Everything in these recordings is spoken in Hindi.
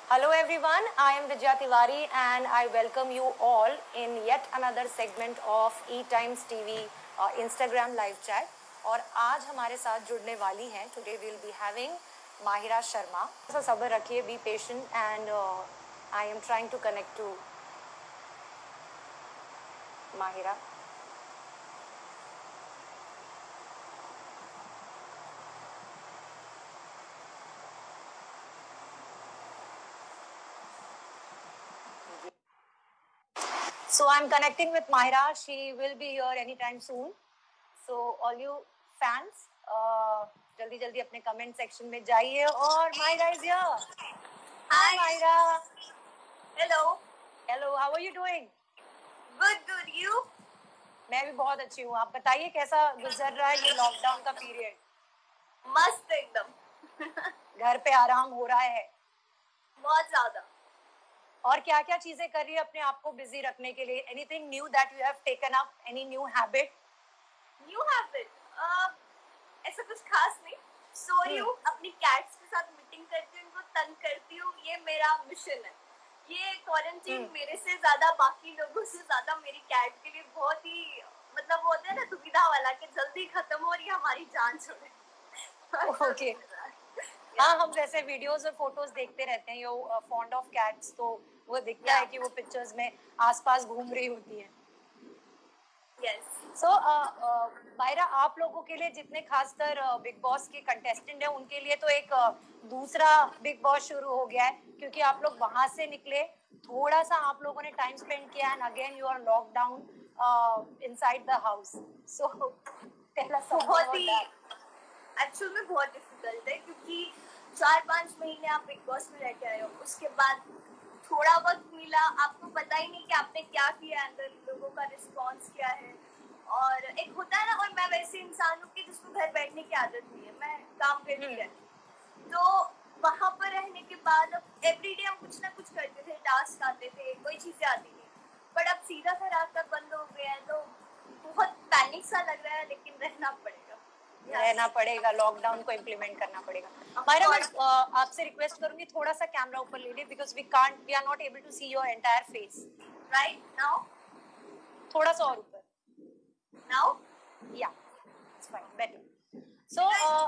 Hello everyone, I am Vijaya Tiwari and I welcome you all in yet another segment of E-Times TV Instagram live chat. और आज हमारे साथ जुड़ने वाली हैं, today we will be having Mahira Sharma. So सब्र रखिए, be patient and I am trying to connect to Mahira. So I'm connecting with Mahira. She will be here anytime soon. So all you fans, जल्दी जल्दी अपने comment section में जाइए और Mahira is here. Hi Mahira. Hello. Hello. How are you doing? Good. You? मैं भी बहुत अच्छी हूँ. आप बताइए कैसा गुजर रहा है ये लॉकडाउन का पीरियड? मस्त एकदम. घर पे आराम हो रहा है? बहुत ज्यादा. और क्या क्या चीजें कर रही है अपने आप को बिजी रखने के लिए? Anything new that you have taken up? Any new habit? New habit? ऐसा कुछ खास नहीं. सो रही हूँ, अपनी कैट्स के साथ मीटिंग करती हूँ, उनको तंग करती हूँ. ये मेरा मिशन है. ये क्वारंटाइन मेरे से ज्यादा, बाकी लोगों से ज्यादा मेरी कैट के लिए बहुत ही मतलब वो होता है ना दुविधा वाला कि जल्दी खत्म हो और ये हमारी जान छोड़े. ओके. हाँ, हम जैसे वीडियोस और फोटोज देखते रहते हैं, यो फॉन्ड ऑफ कैट्स, तो वो दिखता है कि वो पिक्चर्स में आसपास घूम रही होती है. यस. सो मायरा, आप लोगों के लिए जितने खासकर बिग बॉस के कंटेस्टेंट हैं उनके लिए तो एक दूसरा बिग बॉस शुरू हो गया है, क्योंकि आप लोग वहां से निकले, थोड़ा सा आप लोगों ने टाइम स्पेंड किया and again you are lockdown inside the house. So tell us बहुत ही एक्चुअल में बहुत डिफिकल्ट है, क्योंकि 4-5 महीने आप बिग बॉस में रह के आए हो, उसके बाद थोड़ा वक्त मिला, आपको पता ही नहीं कि आपने क्या किया, अंदर लोगों का रिस्पांस क्या है. और एक होता है ना, और मैं वैसे इंसान हूँ कि जिसको घर बैठने की आदत नहीं है, मैं काम करती रहती. तो वहां पर रहने के बाद अब एवरीडे हम कुछ ना कुछ करते थे, टास्क आते थे, कोई चीजें आती थी. बट अब सीधा घर आकर बंद हो गया है, तो बहुत पैनिक सा लग रहा है, लेकिन रहना पड़ेगा, लॉकडाउन को इम्प्लीमेंट करना पड़ेगा. मायरा, मैं आपसे रिक्वेस्ट करूंगी थोड़ा सा कैमरा ऊपर ले ले, because we are not able to see your entire face. Right now थोड़ा सा और ऊपर. नाउ या इट्स फाइन, बेटर. सो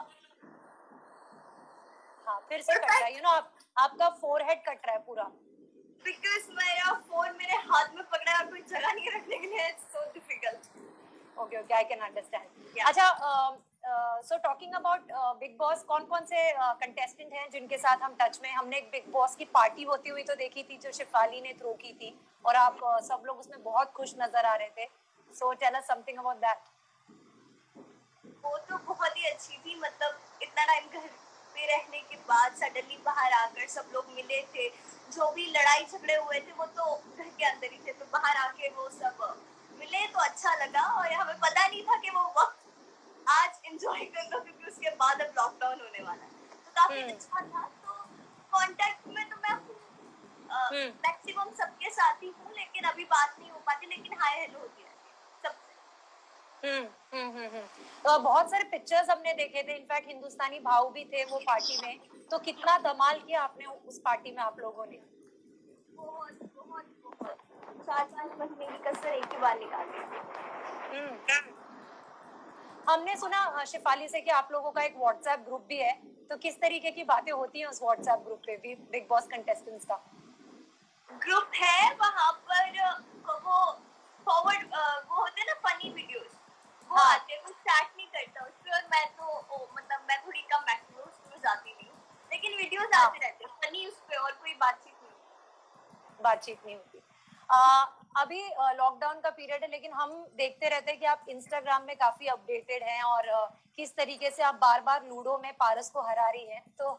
हाँ, फिर से कट रहा है, यू नो, आपका फोरहेड कट रहा है पूरा. बिकॉज मेरा फोन मेरे हाथ में पकड़ा है, कोई जगह नहीं रखने के लिए, it's so difficult. Okay, I can understand. अच्छा, so talking about Bigg Boss, कौन से कंटेस्टेंट हैं जिनके साथ हम टच में? हमने एक बिग बॉस की पार्टी होती हुई तो देखी थी जो शिफाली ने थ्रो की थी, और आप सब लोग उसमें बहुत खुश नजर आ रहे थे. So tell us something about that. वो तो बहुत ही अच्छी थी. मतलब इतना टाइम घर पे रहने के बाद सडनली बाहर आकर सब लोग मिले थे. जो भी लड़ाई झगड़े हुए थे वो तो घर के अंदर ही थे, तो बाहर आके वो सब मिले तो अच्छा लगा. और हमें पता नहीं था कि वो वक्त आज एंजॉय कर लो, क्योंकि उसके बाद अब लॉकडाउन होने वाला है. तो काफी अच्छा था. तो कांटेक्ट में तो मैं हूँ, मैक्सिमम सबके साथ ही हूँ, लेकिन अभी बात नहीं हो पाती, लेकिन हाय हेलो होती है सबसे. तो बहुत सारे पिक्चर्स हमने देखे थे, इनफैक्ट हिंदुस्तानी भाव भी थे वो पार्टी में. तो कितना धमाल किया आपने उस पार्टी में आप लोगों ने? बहुत 4-5 महीने की कसर एक ही बार निकाल दी. हमने सुना शिफाली से कि आप लोगों का एक व्हाट्सएप ग्रुप भी है, तो किस तरीके की बातें होती हैं उस व्हाट्सएप ग्रुप पे भी बिग बॉस कंटेस्टेंट्स का? ग्रुप है वहाँ पर. वो फॉरवर्ड वो होते हैं ना फनी वीडियोस, वो आते हैं. वो चैट नहीं करता उस पर, और मैं तो मतलब मैं थोड़ी कम एक्टिव हूँ, उसमें जाती नहीं, लेकिन वीडियोस आते रहते हैं फनी उस पे, और कोई बातचीत नहीं होती. अभी लॉकडाउन का पीरियड है, लेकिन हम देखते रहते हैं कि आप इंस्टाग्राम में काफी अपडेटेड हैं और किस तरीके से आप बार बार लूडो में पारस को हरा रही हैं. तो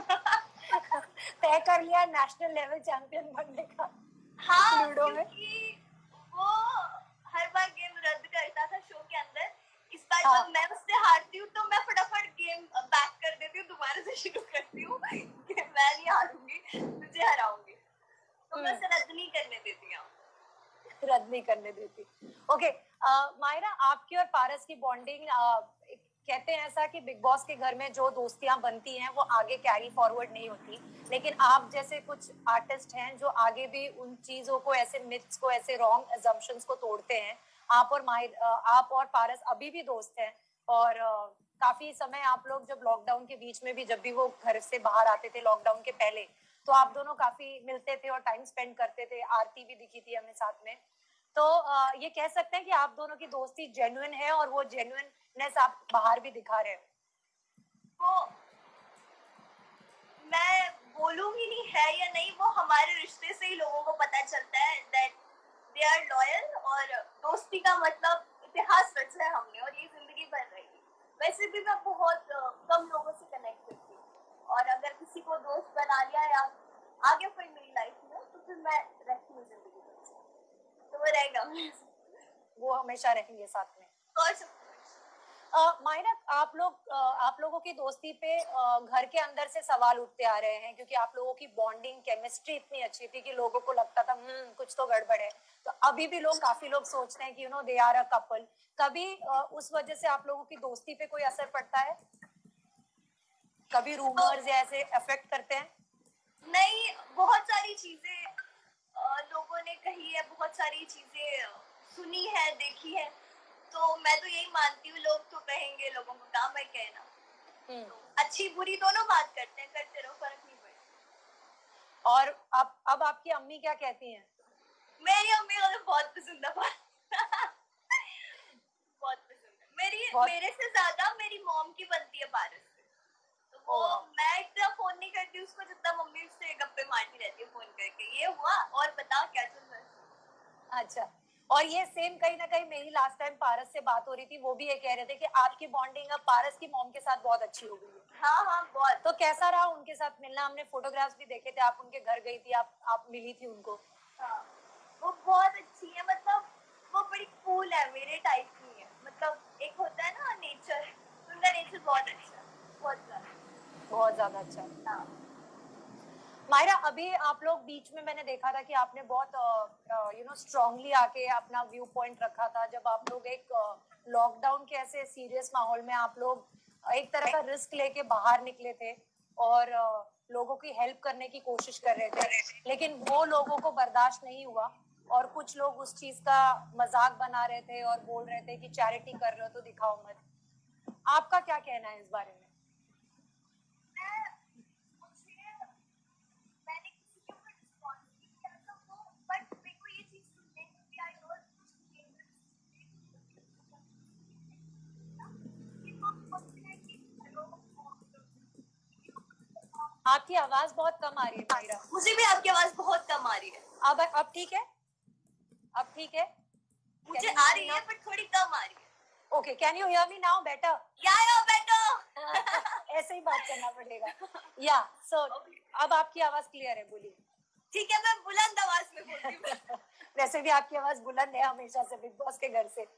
तय कर लिया नेशनल लेवल चैंपियन बनने का? हाँ, लूडो में वो हर बार गेम रद्द करता था शो के अंदर. इस बार जब मैं उससे हारती हूँ तो मैं फटाफट गेम बैक कर देती हूँ, दोबारा से शुरू करती हूँ कि मैं नहीं हारूंगी, तुझे हराऊंगी. तो मैं उसे रद्द नहीं करने देती. ओके, मायरा, आपकी और पारस की बॉन्डिंग कहते हैं ऐसा कि बिग बॉस के घर में जो दोस्तियां बनती हैं वो आगे कैरी फॉरवर्ड नहीं होती, लेकिन आप जैसे कुछ आर्टिस्ट हैं जो आगे भी उन चीजों को, ऐसे मिथ्स को, ऐसे रॉन्ग अजम्पशंस को तोड़ते हैं। आप और पारस अभी भी दोस्त हैं, और काफी समय आप लोग जब लॉकडाउन के बीच में भी, जब भी वो घर से बाहर आते थे लॉकडाउन के पहले, तो आप दोनों काफी मिलते थे और टाइम स्पेंड करते थे। आरती भी दिखी थी हमें साथ में। तो ये कह सकते हैं कि आप दोनों की दोस्ती जेन्युइन है, और वो जेन्युइननेस आप बाहर भी दिखा रहे हो। वो मैं बोलूंगी नहीं है या नहीं, वो हमारे रिश्ते से ही लोगों को पता चलता है दैट दे आर लॉयल। और दोस्ती का मतलब इतिहास रचा है हमने, और ये जिंदगी भर रहेगी। वैसे भी मैं बहुत कम लोगों से कनेक्ट करती हूँ, और अगर किसी को दोस्त बना लिया या आगे कोई मेरी लाइफ में, तो फिर मैं रहती हूँ जिंदगी भर, तो वो रहेगा, वो हमेशा रहेंगे साथ में। और मायरा, आप लोगों की दोस्ती पे घर के अंदर से सवाल उठते आ रहे हैं, क्योंकि आप लोगों की बॉन्डिंग, केमिस्ट्री इतनी अच्छी थी कि लोगों को लगता था कुछ तो गड़बड़ है। तो अभी भी काफी लोग सोचते हैं कि दे आर अ कपल। कभी उस वजह से आप लोगों की दोस्ती पे कोई असर पड़ता है? कभी रूमर्स या ऐसे अफेक्ट करते हैं? नहीं, बहुत सारी चीजें लोगों ने कही है, बहुत सारी चीजें सुनी है, देखी है। तो मैं तो यही मानती हूँ, लोग तो कहेंगे, लोगों को काम है कहना। तो अच्छी बुरी दोनों बात करते हैं, करते रहो, फर्क नहीं पड़ेगा। और अब आपकी अम्मी क्या कहती हैं? मेरी अम्मी को तो बहुत पसंद है बहुत पसंद है। मेरे से ज्यादा मेरी मॉम की बनती है पारस से। तो वो मैं इतना फोन नहीं करती उसको जितना मम्मी उससे गप्पे मारती रहती है फोन करके, ये हुआ और बता क्या चल रहा है। अच्छा, और ये सेम कहीं ना कहीं मेरी लास्ट टाइम पारस से बात हो रही थी, वो भी ये कह रहे थे कि आपकी बॉन्डिंग अब पारस की मॉम के साथ बहुत अच्छी हो गई है। हाँ हाँ, बहुत। तो कैसा रहा उनके साथ मिलना? हमने फोटोग्राफ्स भी देखे थे, आप उनके घर गई थी, आप मिली थी उनको। हाँ, वो बहुत अच्छी है, मतलब वो बड़ी कूल है, मेरे टाइप की है। मतलब एक होता है ना नेचर, उनका नेचर बहुत अच्छा है, बहुत ज्यादा अच्छा है। हाँ। मायरा, अभी आप लोग बीच में मैंने देखा था कि आपने बहुत स्ट्रांगली आके अपना व्यू पॉइंट रखा था, जब आप लोग एक लॉकडाउन के ऐसे सीरियस माहौल में आप लोग एक तरह का रिस्क लेके बाहर निकले थे, और लोगों की हेल्प करने की कोशिश कर रहे थे, लेकिन वो लोगों को बर्दाश्त नहीं हुआ, और कुछ लोग उस चीज का मजाक बना रहे थे और बोल रहे थे कि चैरिटी कर रहे हो तो दिखाओ मत। आपका क्या कहना है इस बारे में? आपकी आवाज बहुत कम आ रही है मायरा। मुझे भी आपकी आवाज बहुत कम आ रही है। अब ठीक है? अब ठीक है? मुझे आ रही है पर थोड़ी कम आ रही है। Okay, can you hear me now better? या बेटर। ऐसे ही बात करना पड़ेगा। या सो अब आपकी आवाज क्लियर है, बोलिए। ठीक है, मैं बुलंद आवाज में बोलती हूँ। वैसे भी आपकी आवाज बुलंद है हमेशा से बिग बॉस के घर से।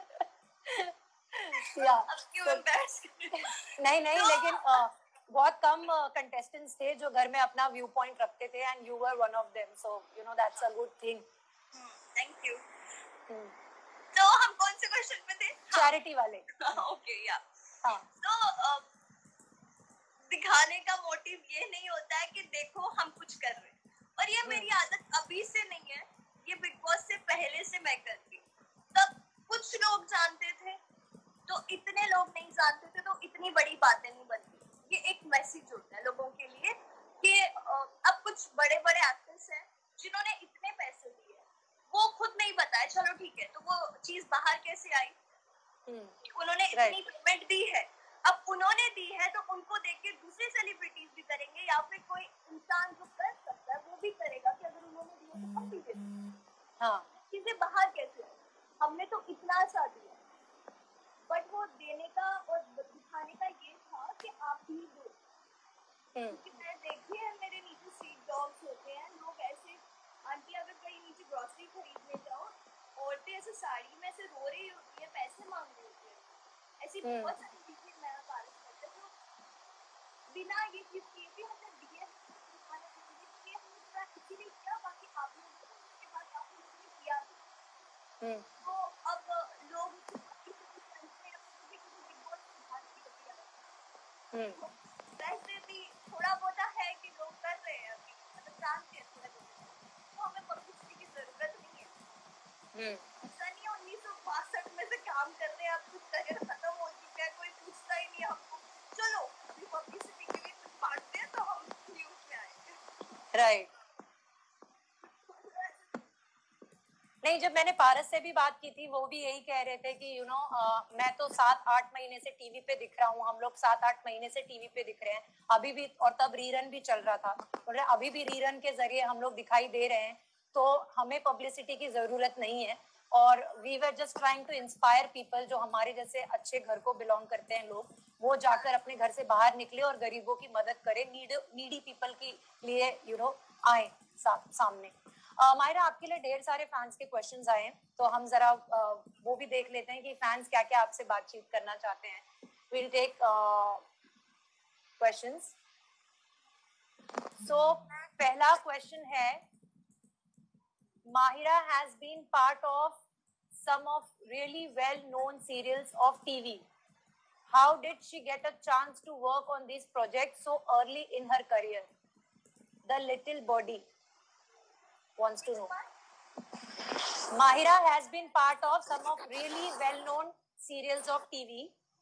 या नहीं लेकिन बहुत कम कंटेस्टेंट्स थे जो घर में अपना व्यू पॉइंट रखते थे, and you were one of them, so that's a good thing. Thank you. तो हम कौन से क्वेश्चन पे थे? चैरिटी वाले। ओके, या तो दिखाने का मोटिव ये नहीं होता है कि देखो हम कुछ कर रहे हैं, और ये मेरी आदत अभी से नहीं है, ये बिग बॉस से पहले से मैं करती हूँ। तब कुछ लोग जानते थे, तो इतने लोग नहीं जानते थे, तो इतनी बड़ी बातें नहीं बनती। ये एक मैसेज होता है लोगों के लिए कि अब कुछ बड़े बड़े एक्टर्स हैं जिन्होंने इतने पैसे दिए, वो खुद नहीं बताए, चलो ठीक है, तो वो चीज बाहर कैसे आई? उन्होंने इतनी पेमेंट दी है, अब उन्होंने दी है तो उनको देख के दूसरे सेलिब्रिटीज भी करेंगे, या फिर कोई इंसान जो कर सकता है वो भी करेगा कि अगर उन्होंने दिया तो हम भी दें। हाँ, चीजें बाहर कैसे आई? हमने तो इतना सा दिया, बट वो देने का और दिखाने का ये था कि आप भी दो। क्योंकि मैं देखी है, मेरे नीचे स्ट्रीट डॉग्स होते हैं, लोग ऐसे, आंटी अगर कहीं नीचे ग्रोसरी खरीदने जाओ, औरतें ऐसे साड़ी में से रो रही होती है, पैसे मांग रही होती है, ऐसी बहुत सारी चीजें मैं पारस करते, तो बिना ये चीज किए भी हमने दिए दिखाने के लिए हमने इसीलिए किया, बाकी आप लोग के बाद आप लोगों ने किया। तो अब लोग वैसे भी थोड़ा बहुत है कि लोग कर रहे हैं अभी, मतलब जानते हैं थोड़ा बहुत, तो हमें पब्लिसिटी की जरूरत नहीं है। ऐसा नहीं 1962 में से काम कर रहे हैं, अब कुछ करियर खत्म हो चुका है, कोई पूछता ही नहीं हमको, चलो अभी पब्लिसिटी के लिए कुछ बांटते हैं तो हम न्यूज में आएंगे। राइट। नहीं, जब मैंने पारस से भी बात की थी, वो भी यही कह रहे थे कि मैं तो 7-8 महीने से टीवी पे दिख रहा हूँ, हम लोग 7-8 महीने से टीवी पे दिख रहे हैं अभी भी, और तब रीरन भी चल रहा था, बोल रहे अभी भी रीरन के जरिए हम लोग दिखाई दे रहे हैं, तो हमें पब्लिसिटी की जरूरत नहीं है। और we were just trying to inspire people, जो हमारे जैसे अच्छे घर को बिलोंग करते हैं लोग, वो जाकर अपने घर से बाहर निकले और गरीबों की मदद करें, नीडी पीपल के लिए आए सामने। मायरा, आपके लिए ढेर सारे फैंस के क्वेश्चंस आए हैं, तो हम जरा वो भी देख लेते हैं कि फैंस क्या क्या आपसे बातचीत करना चाहते हैं। Will take questions. सो पहला क्वेश्चन है, Mahira has been part of some of really well known serials of TV. How did she get a chance to work on these projects so early in her career? The little body wants to know. Mahira has been part of some of really well-known serials of TV.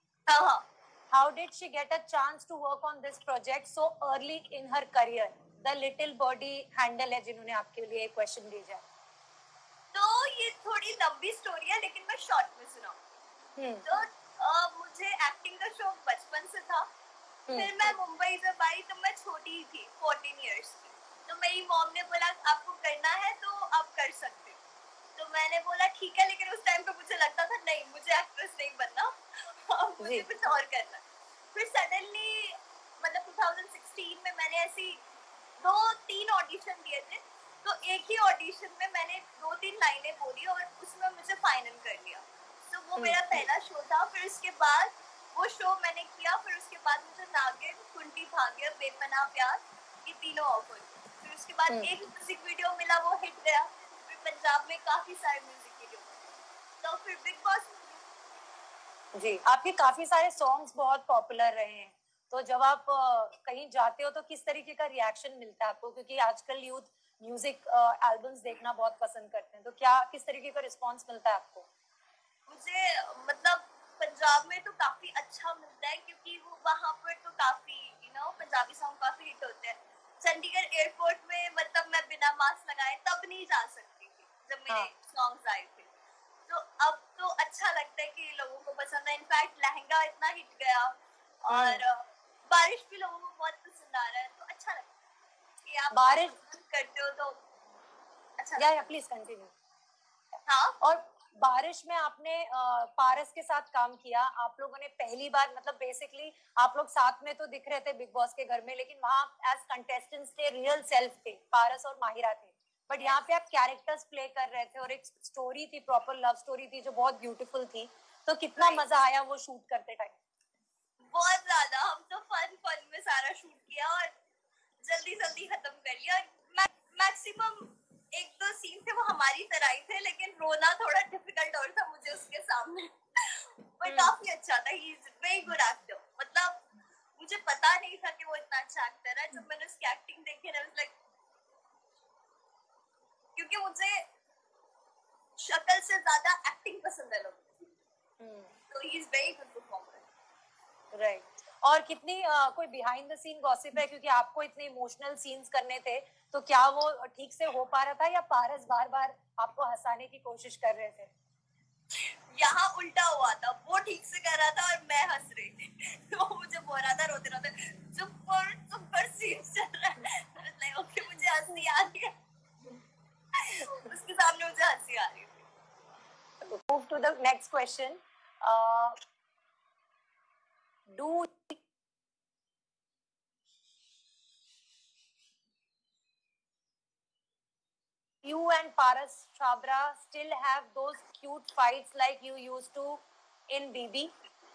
How did she get a chance to work on this project so early in her career? The little body handle है जिन्होंने आपके लिए क्वेश्चन भेजा है। तो ये थोड़ी लंबी स्टोरी है, लेकिन मैं शॉर्ट में सुनाऊं। तो मुझे एक्टिंग का शौक बचपन से था। फिर मैं मुंबई जब आई तो मैं छोटी ही थी, 14 इयर्स की। तो मेरी मॉम ने बोला आपको करना है तो आप कर सकते हो। तो मैंने बोला ठीक है, लेकिन उस टाइम पे मुझे लगता था नहीं, मुझे एक्ट्रेस नहीं बनना, मुझे कुछ और करना। फिर सडनली मतलब 2016 में मैंने ऐसी 2-3 ऑडिशन दिए थे, तो एक ही ऑडिशन में मैंने 2-3 लाइनें बोली और उसमें मुझे फाइनल कर लिया। तो वो मेरा पहला शो था। फिर उसके बाद वो शो मैंने किया, फिर उसके बाद मुझे नागिन, कुंटी भाग्य, बेपनाह प्यार, ये तीनों ऑफर। फिर उसके बाद एक म्यूजिक वीडियो मिला, वो हिट गया। फिर पंजाब में काफी सारे म्यूजिक वीडियो, तो फिर बिग बॉस जी, आपके काफी सारे सॉन्ग्स बहुत पॉपुलर रहे हैं, तो जब आप कहीं जाते हो तो किस तरीके का रिएक्शन मिलता है आपको, क्योंकि आजकल यूथ म्यूजिक एल्बम्स देखना बहुत पसंद करते हैं, तो क्या किस तरीके का रिस्पांस मिलता है आपको? मुझे मतलब पंजाब में तो काफी अच्छा मिलता है, क्योंकि वो वहाँ पर तो काफी पंजाबी सॉन्ग काफी हिट होते हैं। चंडीगढ़ एयरपोर्ट में मतलब मैं बिना मास्क लगाए तब नहीं जा सकती थी जब मेरे सॉन्ग्स आए थे। तो अब तो अच्छा लगता है कि लोगों को पसंद है। इनफैक्ट लहंगा इतना हिट गया और बारिश भी लोगों को बहुत पसंद आ रहा है, तो अच्छा लगता है कि आप बारिश करते हो तो अच्छा। या प्लीज कंटिन्यू। हाँ, और बारिश में आपने पारस के साथ काम किया, आप लोगों ने पहली बार, मतलब बेसिकली आप लोग साथ में तो दिख रहे थे बिग बॉस के घर में, लेकिन वहां एज कंटेस्टेंट्स थे, रियल सेल्फ थे, पारस और माहिरा थे, बट यहाँ पे आप कैरेक्टर्स प्ले कर रहे थे और एक स्टोरी थी, प्रॉपर लव स्टोरी थी जो बहुत ब्यूटीफुल थी, तो कितना मजा आया वो शूट करते टाइम? बहुत ज्यादा। हम तो फन में सारा शूट किया और जल्दी जल्दी खत्म कर लिया। मैक्सिमम 1-2 सीन थे वो हमारी तरह ही थे, लेकिन रोना थोड़ा डिफिकल्ट और था मुझे उसके सामने। पर काफी अच्छा था। He is very good actor. मतलब मुझे पता नहीं था कि वो इतना अच्छा एक्टर है। जब मैंने उसकी एक्टिंग देखी ना, लाइक, क्योंकि मुझे शक्ल से ज्यादा एक्टिंग पसंद है लोगों की, तो he is very good performer. Right. और कितनी कोई बिहाइंड द सीन गॉसिप है, क्योंकि आपको इतने इमोशनल सीन्स करने थे, तो क्या वो ठीक से हो पा रहा था या पारस बार बार आपको हंसाने की कोशिश कर रहे थे? यहाँ उल्टा हुआ था, वो ठीक से कर रहा था और मैं हंस रही थी। तो मुझे बोल रहा था रोते रोते, चुप कर सीन चल रहा है। ओके, मुझे हंसी आ रही है। उसके सामने मुझे हंसी आ रही थी। Move to the next question. Do you and Paras Chabra still have those cute fights like you used to in BB?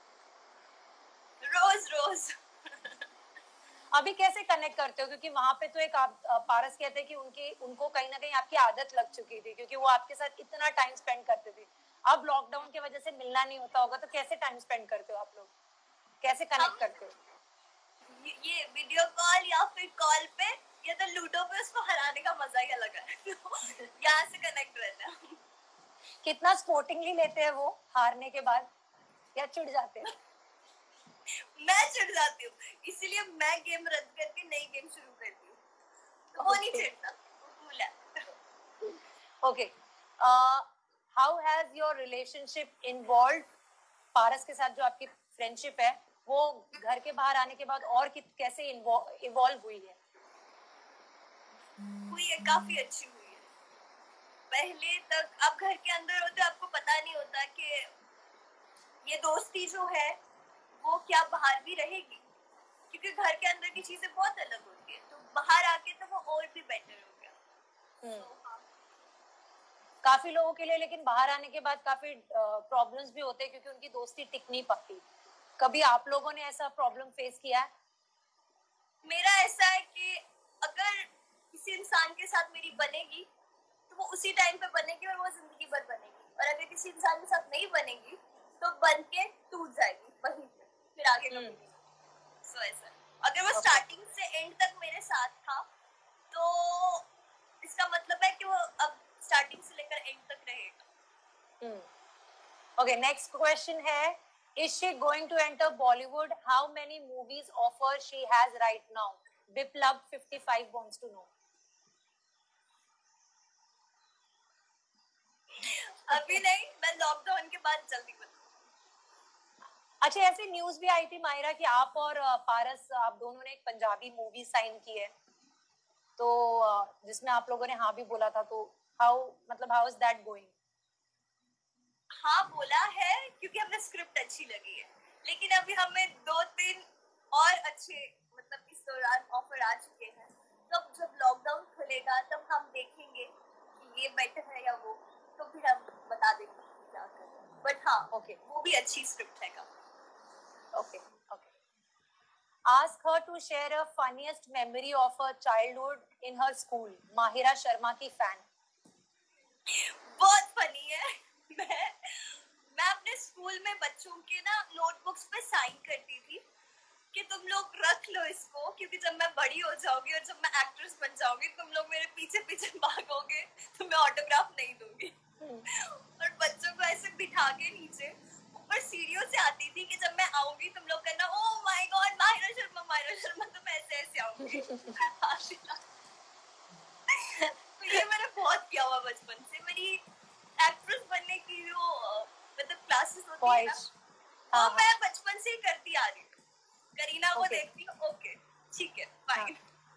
रोज अभी कैसे कनेक्ट करते हो, क्योंकि वहां पे तो एक आप पारस कहते हैं कि उनको कहीं ना कहीं आपकी आदत लग चुकी थी, क्योंकि वो आपके साथ इतना टाइम स्पेंड करते थे। अब लॉकडाउन की वजह से मिलना नहीं होता होगा, तो कैसे टाइम स्पेंड करते हो आप लोग, कैसे कनेक्ट करते हो? ये वीडियो कॉल या फिर कॉल पे या तो लूडो पे उसको हराने का मजा ही अलग है। यहाँ से कनेक्ट रहना। कितना स्पोर्टिंगली लेते हैं वो हारने के बाद, या चिढ़ जाते हैं? मैं चिढ़ जाती हूँ, इसीलिए मैं गेम रद्द करके नई गेम शुरू करती हूँ, तो वो नहीं चिढ़ता, वो कूल है। Okay, how has your relationship involve? Paras के साथ जो आपकी फ्रेंडशिप है वो घर के बाहर आने के बाद और कैसे इवॉल्व हुई है? हुई है, काफी अच्छी हुई है। पहले तक आप घर के अंदर होते आपको पता नहीं होता कि ये दोस्ती जो है वो क्या बाहर भी रहेगी, क्योंकि घर के अंदर की चीजें बहुत अलग होती है, तो बाहर आके तो वो और भी बेटर हो गया। काफी लोगों के लिए लेकिन बाहर आने के बाद काफी प्रॉब्लम्स भी होते हैं क्योंकि उनकी दोस्ती टिक नहीं पाती। कभी आप लोगों ने ऐसा प्रॉब्लम फेस किया है? मेरा ऐसा है कि अगर किसी इंसान के साथ मेरी बनेगी तो वो उसी टाइम पे बनेगी और वो जिंदगी भर बनेगी, और अगर किसी इंसान के साथ नहीं बनेगी तो बन के टूट जाएगी वहीं पे, फिर आगे कभी नहीं। सो ऐसा अगर वो स्टार्टिंग से एंड तक मेरे साथ था तो इसका मतलब है कि वो अब स्टार्टिंग से लेकर एंड तक रहेगा। ओके, नेक्स्ट क्वेश्चन है, is she going to enter Bollywood? How many movies offer she has right now? Biplab 55 wants to know. अभी नहीं, मैं लॉकडाउन के बाद जल्दी बताऊंगी। अच्छा, ऐसी न्यूज भी आई थी मायरा कि आप और पारस, आप दोनों ने एक पंजाबी मूवी साइन की है, तो जिसमें आप लोगों ने हाँ भी बोला था, तो हाउ इज दैट गोइंग? हाँ बोला है, क्योंकि हमें स्क्रिप्ट अच्छी लगी है, लेकिन अभी हमें 2-3 और अच्छे मतलब इस दौरान ऑफर आ चुके हैं, तब जब लॉकडाउन खुलेगा तब हम देखेंगे कि ये बेटर है या वो, तो फिर हम बता देंगे क्या करना है। बट हाँ वो भी अच्छी स्क्रिप्ट है। Okay, Ask her to share a funniest memory of her childhood in her school. Mahira Sharma की फैन। बहुत फनी है। मैं अपने स्कूल में बच्चों के ना नोटबुक्स पे साइन करती थी कि तुम लोग रख लो इसको, क्योंकि जब मैं बड़ी हो जाऊंगी और जब मैं एक्ट्रेस बन जाऊंगी तुम लोग मेरे पीछे पीछे भागोगे तो मैं ऑटोग्राफ नहीं दूंगी। और बच्चों को ऐसे बिठा के नीचे ऊपर सीढ़ियों से आती थी कि जब मैं आऊंगी तुम लोग कहना oh my god Mahira Sharma, तो मैं ऐसे ऐसे आऊंगी। तो ये मैंने बहुत किया हुआ बचपन से। मेरी एक्ट्रेस बनने की जो मतलब क्लासेस होती है ना, वो मैं बचपन से ही करती आ रही हूँ। करीना को देखती हूँ, ओके ठीक है फाइन।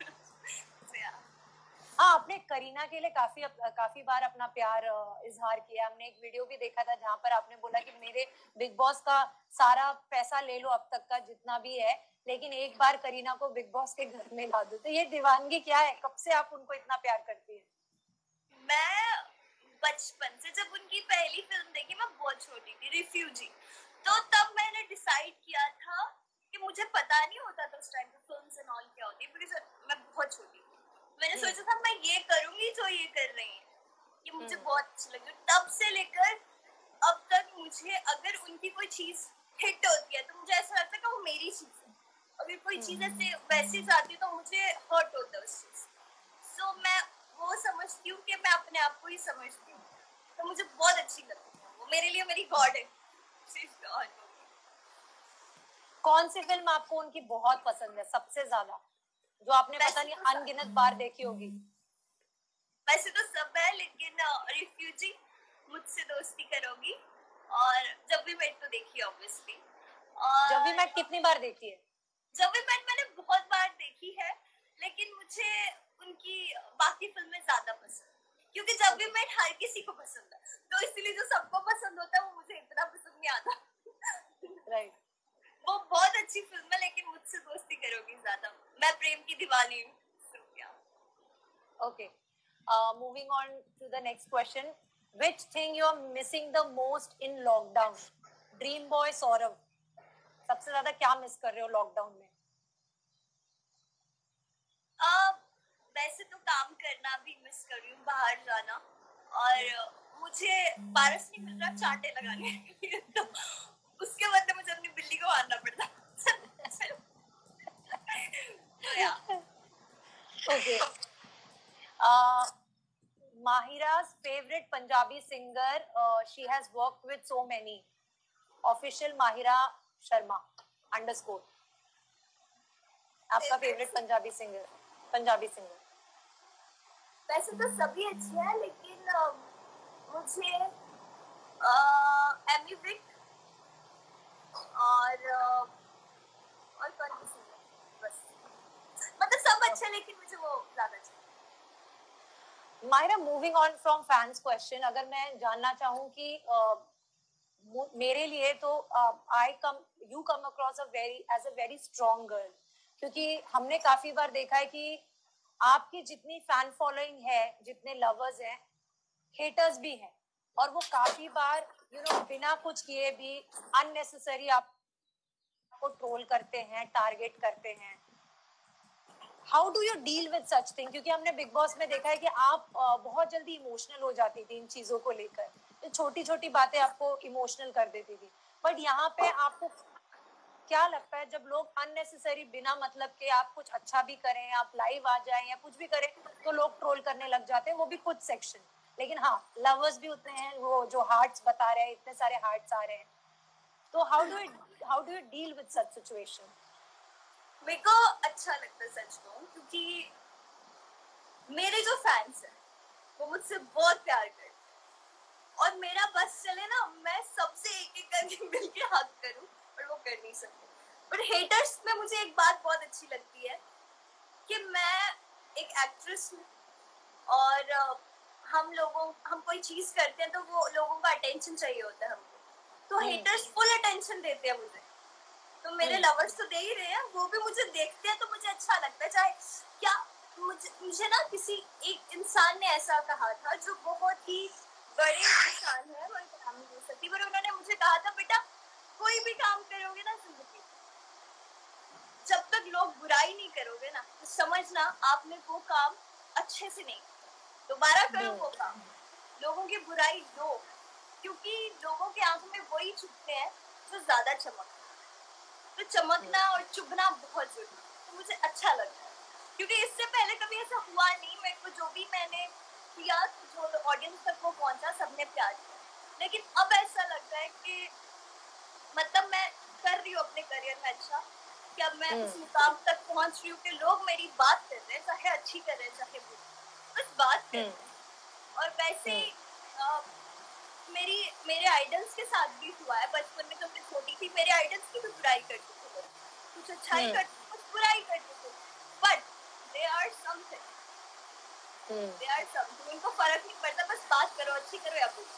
हाँ, आपने करीना के लिए काफी बार अपना प्यार इजहार किया। हमने एक वीडियो भी देखा था जहाँ पर आपने बोला कि मेरे बिग बॉस का सारा पैसा ले लो अब तक का जितना भी है, लेकिन एक बार करीना को बिग बॉस के घर में ला दो। तो ये दीवानगी क्या है? कब से आप उनको इतना प्यार करती है? मैं बचपन से, जब उनकी पहली फिल्म देखी मैं बहुत छोटी थी, रिफ्यूजी, तो तब मैंने डिसाइड किया था कि मुझे पता नहीं होता था उस टाइम पे फिल्म्स एंड ऑल क्या होती है, बिकॉज़ मैं बहुत छोटी थी। मैंने सोचा था मैं ये करूंगी जो ये कर रही हैं, ये मुझे बहुत अच्छी लगी। तब से लेकर अब तक मुझे अगर उनकी कोई चीज हिट होती है तो मुझे ऐसा लगता है कि वो मेरी चीज है। अगर कोई चीज ऐसे वैसे जाती है तो मुझे हर्ट होता है उस चीज। सो मैं वो समझती हूँ कि मैं अपने आप को ही समझती हूँ, तो मुझे बहुत अच्छी लगती है वो। मेरे लिए मेरी गॉड है। कौन सी फिल्म आपको उनकी बहुत पसंद है सबसे ज्यादा, जो आपने पता नहीं अनगिनत बार देखी होगी? वैसे तो सब है, लेकिन रिफ्यूजी, मुझसे दोस्ती करोगी, और जब भी मेट तो देखी ऑब्वियसली। जब भी मेट कितनी बार देखी है? जब भी मेट मैंने बहुत बार देखी है, लेकिन मुझे उनकी बाकी फिल्में ज्यादा पसंद, क्योंकि जब भी मेट हर किसी को पसंद है, तो इसलिए जो सबको पसंद होता है वो मुझे इतना पसंद नहीं आता। राइट। वो बहुत अच्छी फिल्म है, लेकिन मुझसे दोस्ती करोगी ज्यादा। मैं प्रेम की दीवानी हूँ। Okay. Moving on to the next question. Which thing you are missing the most in lockdown? Dream boy Saurabh, सबसे ज्यादा क्या मिस कर रहे हो लॉकडाउन में? वैसे तो काम करना भी मिस कर रही हूँ, बाहर जाना, और मुझे पारस नहीं मिल रहा चांटे लगाने के लिए, तो उसके बदले मुझे अपनी बिल्ली को मारना पड़ता। Okay. Mahira's favorite Punjabi singer. She has worked with so many. Official Mahira Sharma _ आपका फेवरेट पंजाबी सिंगर? वैसे तो सभी अच्छे हैं, लेकिन मुझे एमी विक और कौन सी सिंगर, बस मतलब सब अच्छे, लेकिन मुझे वो ज्यादा अच्छे। Mahira, moving on from fans question, अगर मैं जानना चाहूँ कि मेरे लिए तो you come across as a very strong girl, क्योंकि हमने काफी बार देखा है कि आपकी जितनी फैन फॉलोइंग है, जितने लवर्स हैं, हेटर्स भी हैं, और वो काफी बार बिना कुछ किए भी अननेसेसरी आपको ट्रोल करते हैं, टारगेट करते हैं. How do you deal with such thing? क्योंकि हमने बिग बॉस में देखा है कि आप बहुत जल्दी इमोशनल हो जाती थी इन चीजों को लेकर, तो छोटी छोटी बातें आपको इमोशनल कर देती थी, बट यहाँ पे आपको क्या लगता है जब लोग अननेसेसरी बिना मतलब के, आप कुछ अच्छा भी करें, आप लाइव आ जाएं या कुछ भी करें, तो लोग ट्रोल करने लग जाते हैं, वो भी कुछ सेक्शन, लेकिन हाँ लवर्स भी उतने हैं, वो जो हार्ट्स बता रहे हैं, इतने सारे हार्ट्स आ रहे हैं, तो how do you deal with such situation? मेरे को अच्छा लगता है सच कहूं, क्योंकि मेरे जो फैंस हैं वो मुझसे बहुत प्यार करते हैं, और मेरा बस चले ना, मैं सबसे एक एक करके मिलके हक करूं, और वो कर नहीं सकते. बट हेटर्स में मुझे एक बात बहुत अच्छी लगती है कि मैं एक एक्ट्रेस हूँ, और हम कोई चीज करते हैं तो वो लोगों का अटेंशन चाहिए होता है हमको, तो हेटर्स फुल अटेंशन देते हैं मुझे. तो मेरे लवर्स तो दे ही रहे हैं, वो भी मुझे देखते हैं, तो मुझे अच्छा लगता है. चाहे क्या, मुझे ना किसी एक इंसान ने ऐसा कहा था, जो बहुत ही बड़े इंसान है, मैं नाम नहीं ले सकती, पर उन्होंने मुझे कहा था, बेटा कोई भी काम करोगे ना जिंदगी, जब तक लोग बुराई नहीं करोगे ना, तो समझना आपने वो काम अच्छे से नहीं, दोबारा करो वो काम, लोगों की बुराई लो, क्योंकि लोगों के आंखों में वही चुभते हैं जो ज्यादा चमकते, तो चमकना और चुभना बहुत जरूरी है. तो मुझे अच्छा लगता है, क्योंकि इससे पहले कभी ऐसा हुआ नहीं. मेरे को जो भी मैंने किया, जो ऑडियंस तक वो पहुंचा, सबने प्यार किया, लेकिन अब ऐसा लगता है कि मतलब मैं कर रही हूँ अपने करियर में अच्छा, कि अब मैं उस मुकाम तक पहुंच रही हूँ कि लोग मेरी बात कर रहे हैं, चाहे अच्छी कर रहे हैं चाहे बुरी, बस बात कर रहे हैं. और वैसे मेरे आइडल्स के साथ भी हुआ है. बचपन में जब मैं छोटी थी, मेरे आइडल्स की भी बुराई करते थे, कुछ अच्छाई करते, कुछ बुराई करते थे, बट दे आर समथिंग, उनको फर्क नहीं पड़ता, बस बात करो, अच्छी करो या बुरी.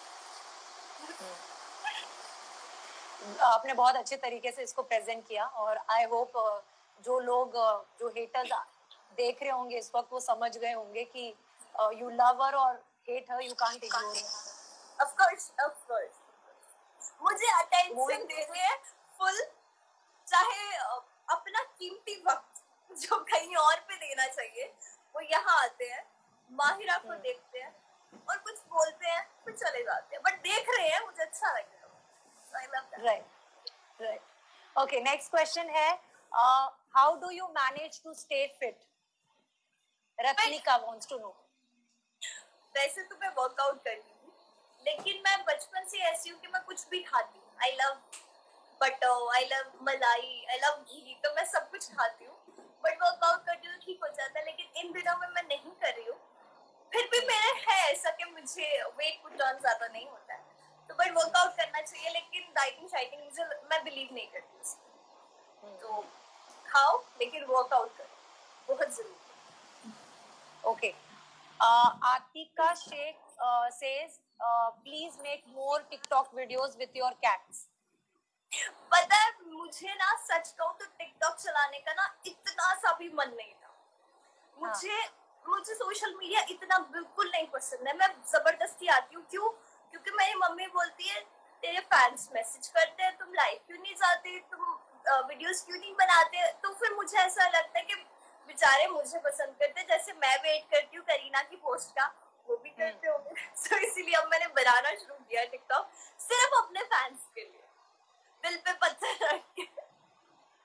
आपने बहुत अच्छे तरीके से इसको प्रेजेंट किया, और आई होप जो लोग जो हेटर्स देख रहे होंगे इस वक्त, वो समझ गए होंगे कि यू लव हर और hate her, you can't ignore her. Of course मुझे अटेंशन दे रहे हैं फुल, चाहे अपना कीमती वक्त जो कहीं और पे देना चाहिए, वो यहाँ आते हैं, माहिरा को देखते हैं और कुछ बोलते हैं, फिर चले जाते हैं, बट देख रहे हैं, मुझे अच्छा लग रहा है. I love that. Right. Okay, next question है, how do you manage to stay fit? Ratnika wants to know. वैसे तो मैं वर्कआउट करती हूँ, लेकिन मैं बचपन से ऐसी हूँ कि मैं कुछ भी खाती हूँ. I love butter, I love malai, I love घी, तो मैं सब कुछ खाती हूँ, बट वर्कआउट करती हूँ तो ठीक हो जाता है. लेकिन इन दिनों में मैं नहीं कर रही हूँ, फिर भी मेरा है ऐसा कि मुझे वेट पुट ऑन ज्यादा नहीं होता है, तो बट वर्कआउट करना चाहिए. लेकिन डाइटिंग शाइटिंग मुझे, मैं बिलीव नहीं करती उसमें, तो खाओ लेकिन वर्कआउट करो, बहुत जरूरी है. Okay, Atika Sheikh says, please make more TikTok videos with your cats. पता है, मुझे ना सच कहूँ तो टिकटॉक चलाने का ना इतना सा भी मन नहीं था. मुझे सोशल मीडिया इतना बिल्कुल नहीं पसंद है. मैं जबरदस्ती आती हूँ. क्यों? क्योंकि मेरी मम्मी बोलती है, तेरे फैंस मैसेज करते हैं, तुम लाइव क्यों नहीं जाते, तुम वीडियोस क्यों नहीं बनाते. तो फिर मुझे ऐसा लगता है कि बेचारे मुझे पसंद करते हैं, जैसे मैं वेट करती हूँ करीना की पोस्ट का, वो भी करते होंगे. तो इसीलिए अब मैंने बनाना शुरू किया टिकटॉक, सिर्फ अपने फैंस के लिए, दिल पे पत्थर रख के.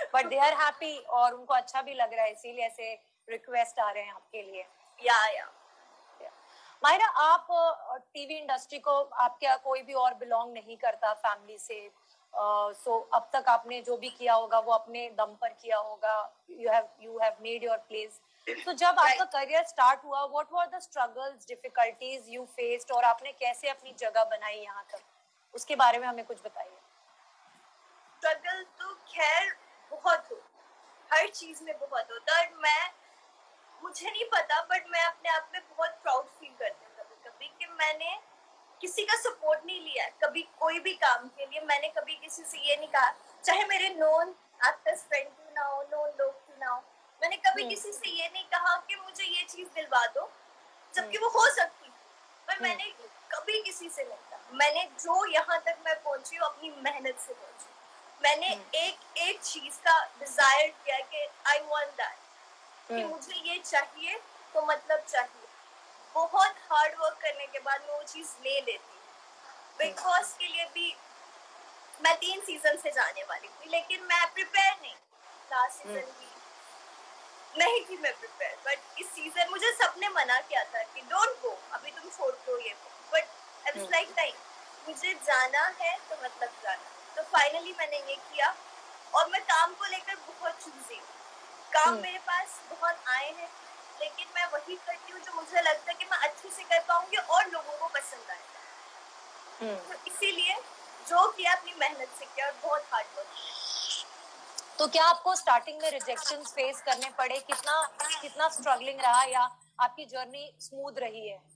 बट दे आर हैप्पी और उनको अच्छा भी लग रहा है, इसीलिए ऐसे रिक्वेस्ट आ रहे हैं आपके लिए। या माहिरा, आप टीवी इंडस्ट्री को, आपका कोई भी और बिलोंग नहीं करता फैमिली से, सो अब तक आपने जो भी किया होगा वो अपने दम पर किया होगा, you have made your place. तो जब आपका करियर स्टार्ट हुआ, what were the struggles, difficulties you faced, और आपने कैसे अपनी जगह बनाई यहाँ तक, उसके बारे में हमें कुछ बताइए। स्ट्रगल तो खैर बहुत हो, हर चीज में बहुत होता है। मुझे नहीं पता, बट मैं अपने आप में बहुत प्राउड फील करती हूँ कभी कभी कि मैंने किसी का सपोर्ट नहीं लिया कभी, कोई भी काम के लिए मैंने कभी किसी से ये नहीं कहा, चाहे मेरे नोन एक्टर्स फ्रेंड क्यों ना हो, नोन लोग क्यों ना हो, मैंने कभी किसी से ये नहीं कहा कि मुझे ये चीज दिलवा दो, जबकि वो हो सकती, पर मैंने कभी किसी से नहीं कहा। मैंने जो यहाँ तक मैं पहुंची हूँ अपनी मेहनत से पहुंची। मैंने एक एक चीज का डिजायर किया कि आई वांट दैट, कि मुझे ये चाहिए, तो मतलब चाहिए। बहुत हार्ड वर्क करने के बाद मैं वो चीज ले लेती। बिग बॉस के लिए भी मैं 3 सीजन से जाने वाली थी, लेकिन मैं प्रिपेयर नहीं, लास्ट सीजन भी नहीं थी मैं प्रिपेयर, बट इस सीजन मुझे सबने मना किया था कि डोंट गो, अभी तुम छोड़ दो ये, बट आई वाज लाइक नहीं, मुझे जाना है तो मतलब जाना। तो फाइनली मैंने ये किया, और मैं काम को लेकर बहुत चूजी हूँ। काम मेरे पास बहुत आए हैं, लेकिन मैं वही करती हूँ जो मुझे लगता है कि मैं अच्छे से कर पाऊंगी और लोगों को पसंद आएगा। तो इसीलिए जो किया अपनी मेहनत से किया, और बहुत हार्ड वर्क किया। तो क्या आपको स्टार्टिंग में रिजेक्शंस फेस करने पड़े, कितना स्ट्रगलिंग रहा, या आपकी जर्नी स्मूथ रही है?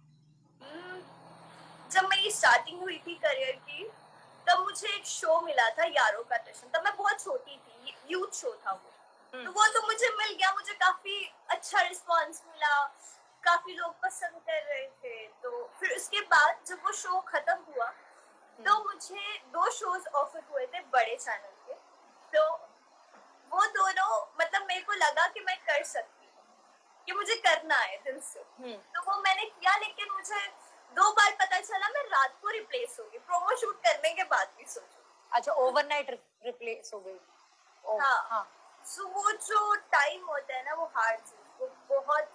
जब मेरी स्टार्टिंग हुई थी करियर की, तब मुझे एक शो मिला था यारों का जश्न, तब मैं बहुत छोटी थी, यूथ शो था वो, तो वो तो मुझे मिल गया, मुझे काफी अच्छा रिस्पांस मिला, काफी लोग पसंद कर रहे थे। तो फिर उसके बाद जब वो शो खत्म हुआ, तो मुझे 2 शोज ऑफर हुए थे बड़े चैनल के, तो वो दोनों मतलब मेरे को लगा कि मैं कर सकती हूँ, कि मुझे करना है दिल से, तो वो मैंने किया। लेकिन मुझे 2 बार पता चला मैं रात को रिप्लेस हो गई, प्रोमो शूट करने के बाद भी सोचो। अच्छा, ओवरनाइट रिप्लेस हो गई। हाँ। सो वो जो टाइम होता है ना, वो हार्ड चीज, वो बहुत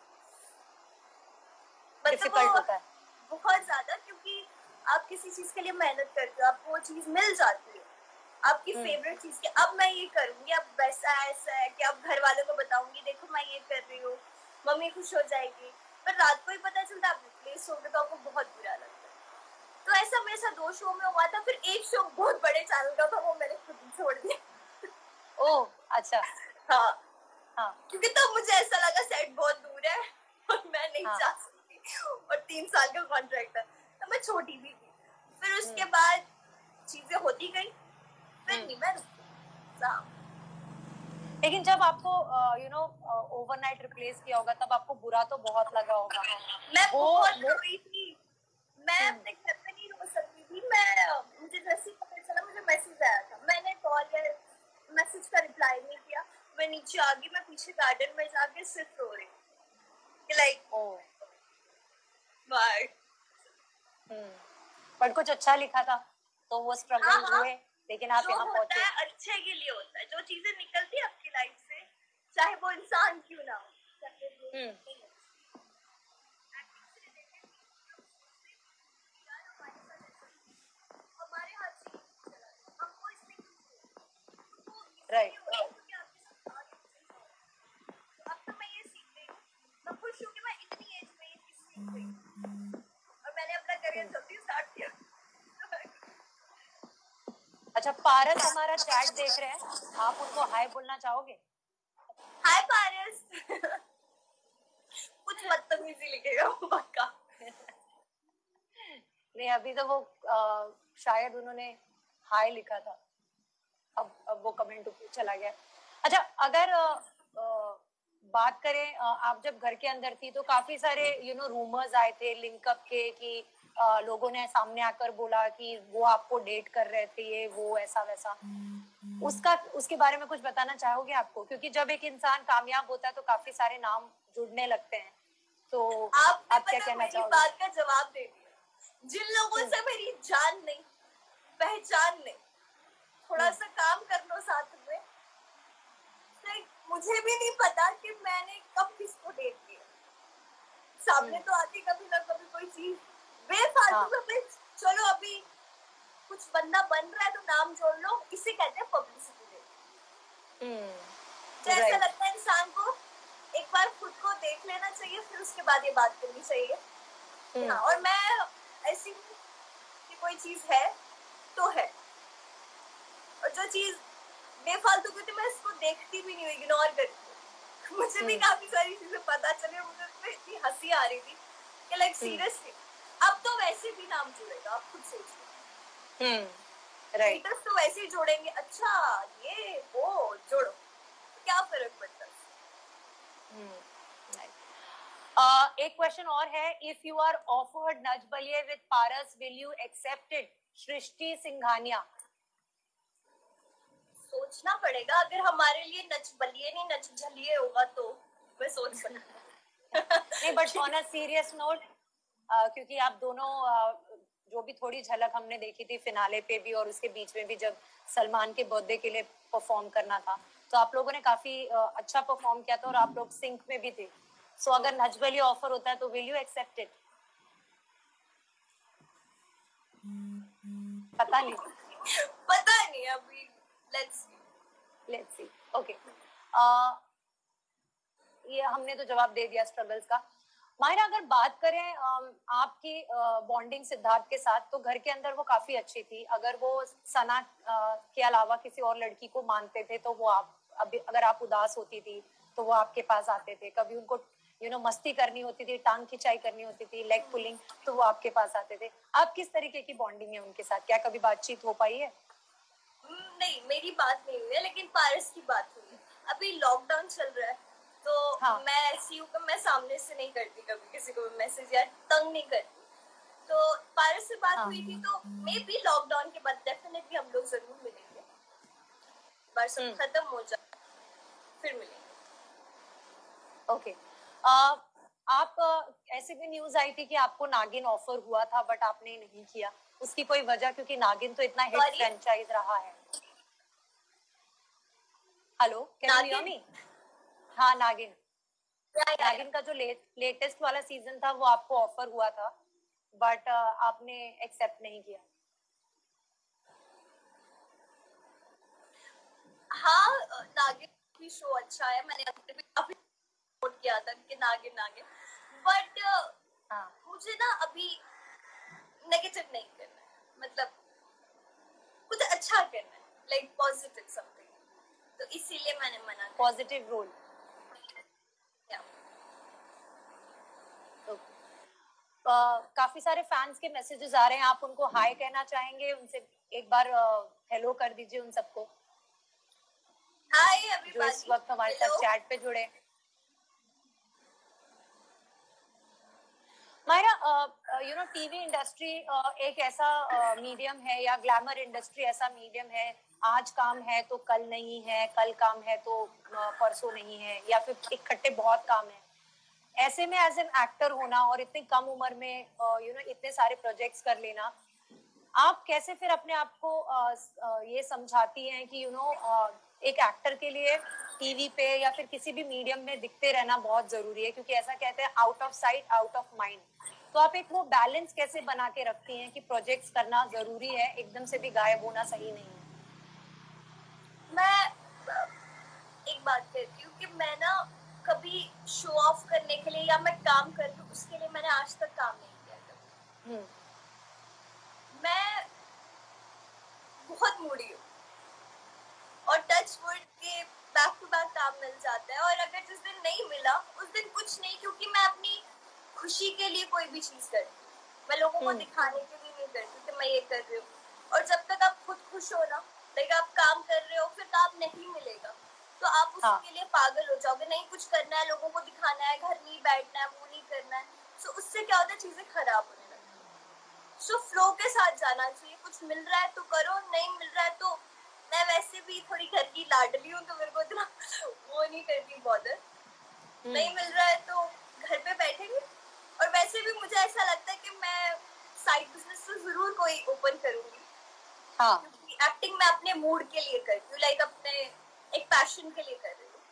डिफिकल्ट होता है, बहुत ज्यादा, क्योंकि आप किसी चीज के लिए मेहनत करते हो, आपको वो चीज मिल जाती है, आपकी फेवरेट चीज की। अब मैं ये करूंगी, अब वैसा ऐसा है कि अब घर वालों को बताऊंगी देखो मैं ये कर रही हूँ, मम्मी खुश हो जाएगी, पर रात को ही पता चलता आप रिप्लेस हो गए, तो आपको बहुत बुरा लगता है। तो ऐसा मेरे साथ 2 शो में हुआ था। फिर एक शो बहुत बड़े चैनल का था, वो मैंने खुद ही छोड़ दिया। ओह अच्छा। हाँ, क्योंकि तब मुझे ऐसा लगा सेट बहुत दूर है और मैं नहीं जा सकती, और 3 साल का कॉन्ट्रैक्ट था, तो मैं छोटी भी थी। फिर उसके बाद चीजें होती गई, फिर नहीं मैं रुकी। लेकिन जब आपको ओवरनाइट रिप्लेस किया होगा, तब आपको बुरा तो बहुत लगा होगा। मैं बहुत रोई थी, मैं अपने घर पे नहीं रो सकती थी। मुझे जैसे ही पता चला, मुझे मैसेज आया था, मैंने कॉल या मैसेज का रिप्लाई नहीं किया, मैं नीचे आ गई, मैं पीछे गार्डन में जाके सिर्फ रो रही हूँ, लाइक बाय। पर कुछ अच्छा लिखा था, तो वो स्ट्रगल हुए, लेकिन आप यहाँ पहुंचे। अच्छे के लिए होता है, जो चीजें निकलती है आपकी लाइफ से, चाहे वो इंसान क्यों ना हो, हमारे हाथ से हमको इसमें राइट। अब तो मैं ये सीख रही हूँ, मैं खुश हूँ कि मैं इतनी एज में ये चीज सीख गई, और मैंने अपना करियर जल्दी स्टार्ट किया। अच्छा, पारस हमारा चैट देख रहे हैं, आप उनको हाय बोलना चाहोगे? हाय पारस। कुछ बदतमीजी लिखेगा वो पक्का। नहीं, अभी तो वो शायद उन्होंने हाय लिखा था, अब वो कमेंट ऊपर चला गया। अच्छा, अगर बात करें, आप जब घर के अंदर थी तो काफी सारे रूमर्स आए थे लिंकअप के, कि लोगों ने सामने आकर बोला कि वो आपको डेट कर रहे थे, ये वो ऐसा वैसा, उसके बारे में कुछ बताना चाहोगे आपको? क्योंकि जब एक इंसान कामयाब होता है तो काफी सारे नाम जुड़ने लगते हैं, तो आप क्या कहना चाहोगे? बात का जवाब दे दिया। जिन लोगों से मेरी जान नहीं, पहचान नहीं, थोड़ा सा काम कर लो साथ में, मुझे भी नहीं पता कि मैंने कब किसको डेट किया। सामने तो आती कभी ना कभी कोई चीज बेफालतू का भाई, चलो अभी कुछ बंदा बन रहा है तो नाम जोड़ लो, इसे कहते हैं पब्लिसिटी डेट। तो ऐसा लगता है इंसान को एक बार खुद को देख लेना चाहिए, फिर उसके बाद ये बात करनी चाहिए। हाँ, और मैं ऐसी हूँ कि कोई चीज है तो है, और जो चीज बेफालतू की थी मैं इसको देखती भी नहीं, इग्नोर करती हूँ। मुझे भी काफी सारी चीजें पता चली, मुझे उसमें इतनी हंसी आ रही थी कि लाइक सीरियसली अब तो वैसे भी नाम जुड़ेगा, आप खुद सोचिए। राइट, तो वैसे ही जोड़ेंगे, अच्छा ये वो जोड़ो, क्या फर्क पड़ता है। एक क्वेश्चन और है, if you are offered Nach Baliye with Paras, will you accept it? Srishti Singhania. सोचना पड़ेगा, अगर हमारे लिए नच बलिए नहीं नच झलिए होगा तो मैं सोच सकती। नहीं, but on a serious note, क्योंकि आप दोनों जो भी थोड़ी झलक हमने देखी थी फिनाले पे भी और उसके बीच में भी जब सलमान के बर्थडे के लिए परफॉर्म करना था, तो आप लोगों ने काफी अच्छा परफॉर्म किया था और आप लोग सिंक में भी थे। सो अगर नच बलिए ऑफर होता है तो विल यू एक्सेप्ट इट? पता नहीं अभी, लेट्स सी। ओके, ये हमने तो जवाब दे दिया स्ट्रगल्स का। माहिरा, अगर बात करें आपकी बॉन्डिंग सिद्धार्थ के साथ, तो घर के अंदर वो काफी अच्छी थी। अगर वो सना के अलावा किसी और लड़की को मानते थे तो वो आप अभी, अगर आप उदास होती थी तो वो आपके पास आते थे। कभी उनको मस्ती करनी होती थी, टांग खिंचाई करनी होती थी, लेग पुलिंग, तो वो आपके पास आते थे। आप किस तरीके की बॉन्डिंग है उनके साथ? क्या कभी बातचीत हो पाई है? नहीं, मेरी बात नहीं हुई है, लेकिन पारस की बात हुई है। अभी लॉकडाउन चल रहा है तो मैं ऐसी हूँ कि मैं सामने से नहीं करती कभी किसी को मैसेज, या तंग नहीं करती। तो पारस से बात हुई थी, तो मे बी लॉकडाउन के बाद डेफिनेटली हम लोग जरूर मिलेंगे। बार सब खत्म हो जाए फिर मिलेंगे। ओके, आप ऐसे भी न्यूज आई थी कि आपको नागिन ऑफर हुआ था बट आपने नहीं किया, उसकी कोई वजह? क्योंकि नागिन तो इतना हिट फ्रेंचाइज रहा है। Hello, can you hear me? हाँ, नागिन का जो लेटेस्ट वाला सीजन था वो आपको ऑफर हुआ था बट आपने एक्सेप्ट नहीं किया। हाँ, नागिन भी शो अच्छा है, मैंने भी काफी सपोर्ट किया था कि नागिन बट मुझे ना अभी नेगेटिव नहीं करना है, मतलब कुछ अच्छा करना है, लाइक पॉजिटिव समथिंग, तो इसीलिए मैंने मना किया। Positive role. काफी सारे फैंस के मैसेजेस आ रहे हैं, आप उनको हाय कहना चाहेंगे? उनसे एक बार हेलो कर दीजिए उन सबको। हाय जो इस वक्त हमारे साथ चैट पे जुड़े। मायरा, टीवी इंडस्ट्री एक ऐसा मीडियम है, या ग्लैमर इंडस्ट्री ऐसा मीडियम है, आज काम है तो कल नहीं है, कल काम है तो परसों नहीं है, या फिर इकट्ठे बहुत काम है। ऐसे में एज एन एक्टर होना और इतनी कम उम्र में इतने सारे प्रोजेक्ट्स कर लेना, आप कैसे फिर अपने आप को ये समझाती हैं कि एक एक्टर के लिए टीवी पे या फिर किसी भी मीडियम में दिखते रहना बहुत जरूरी है, क्योंकि ऐसा कहते हैं out of sight out of mind. तो आप एक वो बैलेंस कैसे बना के रखती हैं कि प्रोजेक्ट्स करना जरूरी है, एकदम से भी गायब होना सही नहीं है? मैं एक बात कहती हूँ कि मैं ना कभी शो ऑफ करने के लिए या मैं काम कर लूँ उसके लिए मैंने आज तक काम नहीं किया। मैं बहुत मूडी हूँ और टच वुड के बैक टू बैक काम मिल जाता है, और अगर जिस दिन नहीं मिला उस दिन कुछ नहीं, क्योंकि मैं अपनी खुशी के लिए कोई भी चीज करती हूँ, मैं लोगों को दिखाने के लिए नहीं करती कि मैं ये कर रही हूँ। और जब तक आप खुद खुश हो ना, लाइक आप काम कर रहे हो, फिर काम नहीं मिलेगा तो आप उसके लिए पागल हो जाओगे, नहीं कुछ करना है, लोगों को दिखाना है, घर नहीं बैठना है, वो नहीं करना है। सो उससे क्या होता है, चीजें खराब होने लगती है। सो फ्लो के साथ जाना चाहिए, कुछ मिल रहा है तो करो, नहीं मिल रहा है तो, मैं वैसे भी थोड़ी घर की लाडली हूँ तो मेरे को इतना वो नहीं करती बॉदर। नहीं मिल रहा है तो घर पे बैठेंगे। और वैसे भी मुझे ऐसा लगता है कि मैं साइड बिजनेस तो जरूर कोई ओपन करूंगी, क्योंकि एक्टिंग मैं अपने मूड के लिए करती हूँ, लाइक अपने एक पैशन के लिए कर रही हूँ।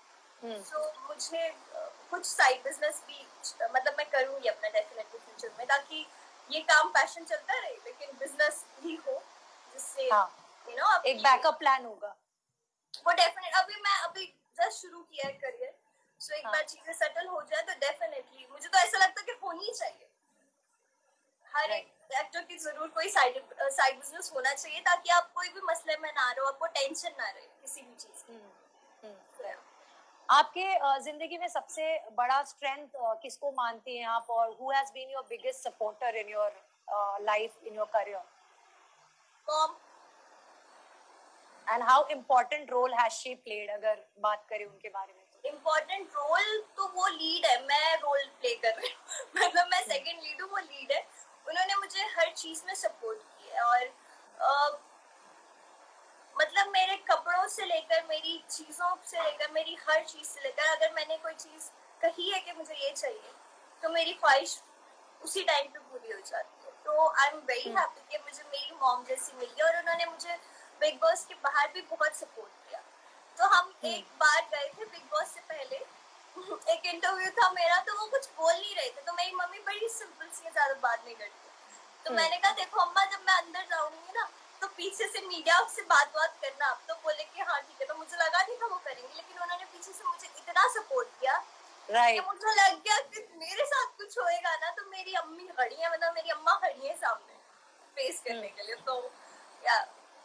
सो मुझे कुछ साइड बिजनेस भी मतलब मैं करूँगी अपना डेफिनेटली फ्यूचर में, ताकि ये काम पैशन चलता रहे लेकिन बिजनेस भी हो, जिससे यू नो एक बैकअप प्लान होगा वो डेफिनेट। अभी जस्ट शुरू किया है करियर, सो एक बार चीजें सेटल हो जाए तो डेफिनेटली मुझे तो ऐसा लगता है कि होनी चाहिए, हर एक एक्टर की जरूर कोई साइड बिजनेस होना चाहिए, ताकि आप कोई भी मसले में ना रहो, आपको टेंशन ना रहे किसी भी चीज की। आपके जिंदगी में सबसे बड़ा स्ट्रेंथ किसको मानती हैं आप, और who has been your biggest supporter in your life, in your career? Mom. And how important role has she played, अगर बात करें उनके बारे में? इम्पोर्टेंट रोल तो वो लीड है, मैं रोल प्ले कर रही हूँ मतलब मैं सेकंड लीड हूँ, वो लीड है। उन्होंने मुझे हर चीज में सपोर्ट किया, और मतलब मेरे कपड़ों से लेकर, मेरी चीजों से लेकर, मेरी हर चीज से लेकर, अगर मैंने कोई चीज कही है कि मुझे ये चाहिए तो मेरी ख्वाहिश उसी टाइम पे पूरी हो जाती है। तो आई एम वेरी हैप्पी कि मुझे मेरी मॉम जैसी मिली, और उन्होंने मुझे बिग बॉस के बाहर भी बहुत सपोर्ट किया। तो हम एक बार गए थे बिग बॉस से पहले, एक इंटरव्यू था मेरा, तो वो कुछ बोल नहीं रहे थे, तो मेरी मम्मी बड़ी सिंपल सी, ज्यादा बात नहीं करती, तो मैंने कहा देखो अम्मा, जब मैं अंदर जाऊंगी ना तो पीछे से मीडिया से बात करना। आप तो बोले कि हाँ ठीक है, तो मुझे लगा नहीं था वो करेंगे, लेकिन उन्होंने पीछे से मुझे इतना सपोर्ट किया कि मुझे लग गया कि मेरे साथ कुछ होएगा ना तो मेरी अम्मी खड़ी है, मतलब मेरी अम्मा खड़ी है सामने फेस करने के लिए। तो या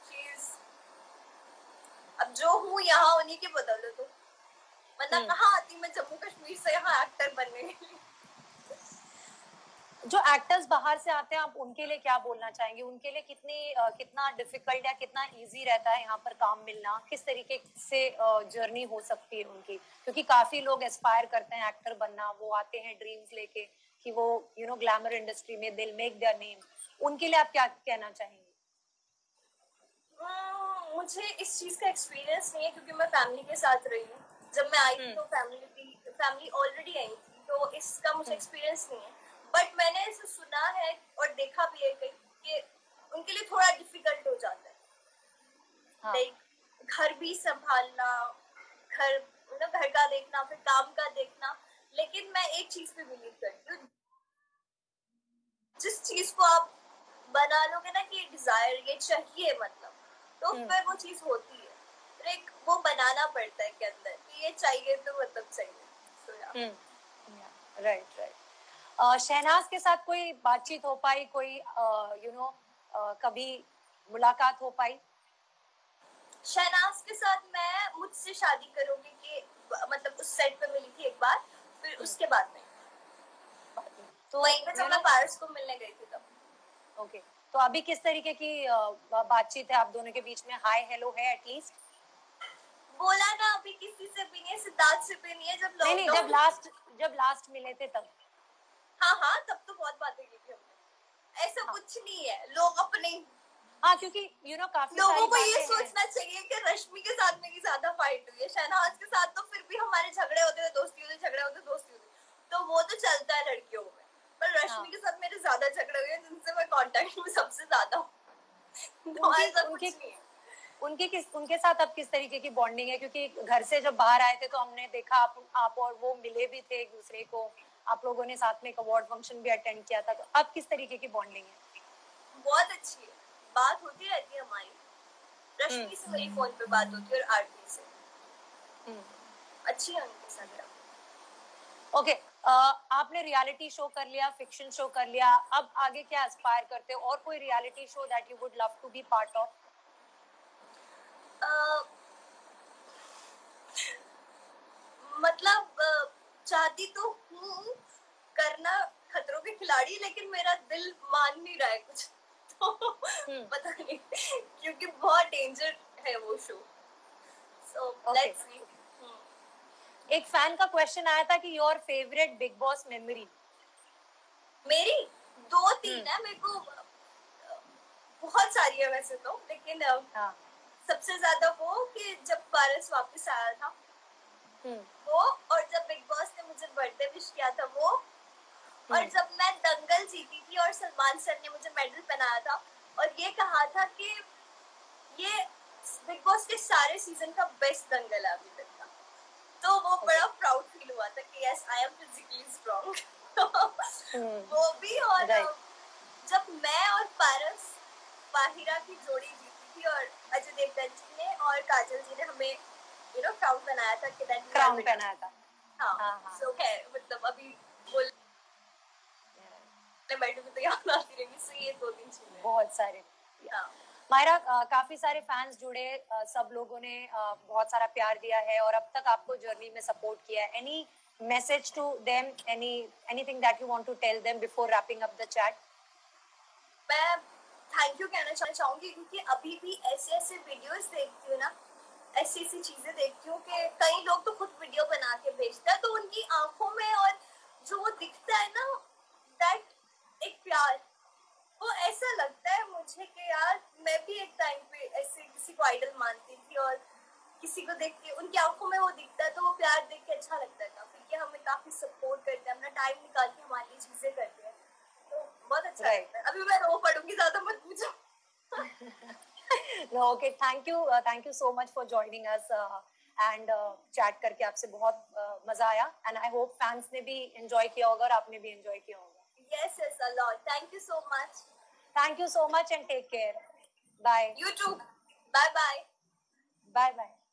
अब जो हूँ यहाँ उन्हीं के बदौलत तो मतलब कहाँ आती मैं जम्मू कश्मीर से यहाँ एक्टर बनने के लिए। जो एक्टर्स बाहर से आते हैं, आप उनके लिए क्या बोलना चाहेंगे? उनके लिए कितना डिफिकल्ट या कितना इजी रहता है यहाँ पर काम मिलना? किस तरीके से जर्नी हो सकती है उनकी? क्योंकि काफी लोग एस्पायर करते हैं एक्टर बनना, वो आते हैं ड्रीम्स लेके कि वो ग्लैमर इंडस्ट्री में दिल मेक देयर नेम। उनके लिए आप क्या कहना चाहेंगे? मुझे इस चीज का एक्सपीरियंस नहीं है, क्योंकि मैं फैमिली के साथ रही हूँ। जब मैं आई थी तो फैमिली ऑलरेडी आई थी, तो इसका मुझे एक्सपीरियंस नहीं है। बट मैंने ऐसे सुना है और देखा भी है कहीं कि उनके लिए थोड़ा डिफिकल्ट हो जाता है, लाइक घर भी संभालना, घर का देखना, फिर काम का देखना। लेकिन मैं एक चीज पे बिलीव करती हूँ, जिस चीज को आप बना लोगे ना कि डिजायर ये चाहिए, मतलब तो फिर वो चीज होती है। एक वो बनाना पड़ता है के अंदर कि ये चाहिए तो मतलब चाहिए। राइट। शहनाज के साथ कोई बातचीत हो पाई, कोई कभी मुलाकात हो पाई? शहनाज के साथ मैं मुझसे शादी करोगे कि मतलब उस सेट पे मिली थी एक बार, फिर उसके बाद नहीं। तो वहीं पे जब मैं पारस को मिलने गई थी तब। ओके, तो अभी किस तरीके की बातचीत है आप दोनों के बीच में? हाय हेलो है एटलीस्ट? बोला ना, अभी किसी से भी नहीं है, सिद्धार्थ से भी नहीं है। नहीं, जब लास्ट मिले थे तब। हाँ, तब तो बहुत बातें की थी हमने। ऐसा कुछ नहीं है, लोग अपने क्योंकि काफी लोगों को ये सोचना चाहिए कि रश्मि के साथ मेरी ज्यादा फाइट हुई है। शहनाज के साथ तो फिर भी हमारे झगड़े होते थे, दोस्ती होती, तो वो तो चलता है लड़कियों में। पर रश्मि के साथ मेरे ज्यादा झगड़े हुए हैं, जिनसे मैं कांटेक्ट में सबसे ज्यादा हूँ। उनके साथ अब किस तरीके की बॉन्डिंग है? क्योंकि घर से जब बाहर आए थे तो हमने देखा आप और वो मिले भी थे एक दूसरे को, आप लोगों ने साथ में एक अवार्ड फंक्शन भी अटेंड किया था, तो अब किस तरीके की बॉन्डिंग है? बहुत अच्छी है, बात होती रहती है हमारी। रश्मि से मेरी फोन पे बात होती है और आरती से। अच्छी है उनके साथ। ओके, आपने रियलिटी शो कर लिया, फिक्शन शो कर लिया, अब आगे क्या एस्पायर करते हो? और कोई reality show that you would love to be part of? मतलब चाहती तो हूँ करना खतरों के खिलाड़ी, लेकिन मेरा दिल मान नहीं रहा है कुछ, तो पता नहीं, क्योंकि बहुत डेंजर है वो शो। So let's see. एक फैन का क्वेश्चन आया था कि your favourite Bigg Boss memory? मेरी 2-3 है, मेरे को बहुत सारी है वैसे तो, लेकिन सबसे ज्यादा वो कि जब पारस वापस आया था वो, और जब बिग बॉस ने मुझे बर्थडे विश किया था वो, और जब मैं दंगल जीती थी और सलमान सर ने मुझे मेडल पहनाया था और ये कहा था कि ये बिग बॉस के सारे सीजन का बेस्ट दंगल है अभी तक का। तो वो बड़ा प्राउड फील हुआ था कि yes I am physically strong. वो भी। और जब मैं और पारस बाहिरा की जोड़ी जीती थी और अजय देवगन जी ने और काजल जी ने हमें क्राउन पहनाया था कि दैट क्राउन पहनाया था। हाँ सो है मतलब अभी बोल बैठे तो याद आती रहेंगी। सो ये 2-3 चीजें बहुत सारे। मायरा, काफी सारे फैंस जुड़े, सब लोगों ने बहुत सारा प्यार दिया है और अब तक आपको जर्नी में सपोर्ट किया है। Any message to them, anything that you want to tell them before wrapping up the chat? मैं थैंक यू कहना चाहूंगी क्योंकि अभी भी ऐसे वीडियोस देखती हूँ ना, ऐसी चीजें देखती हूँ कि कई लोग तो खुद वीडियो बना के भेजते हैं, तो उनकी आंखों में और जो वो दिखता है ना दैट एक प्यार, वो ऐसा लगता है मुझे कि यार मैं भी एक टाइम पे ऐसे किसी को आइडल मानती थी और किसी को देख के उनकी आंखों में वो दिखता है, तो वो प्यार देख के अच्छा लगता है काफी कि हमें काफी सपोर्ट करते हैं, अपना टाइम निकाल के हमारे लिए चीजें करते हैं, तो बहुत अच्छा लगता है। अभी मैं रो पड़ूंगी, ज्यादा मत पूछो। No, okay, thank you so much for joining us and chat करके आपसे बहुत मजा आया and I hope fans ने भी enjoy किया होगा और आपने भी enjoy किया होगा। Yes, a lot. Thank you so much. Thank you so much and take care. Bye. You too. Bye bye. Bye bye.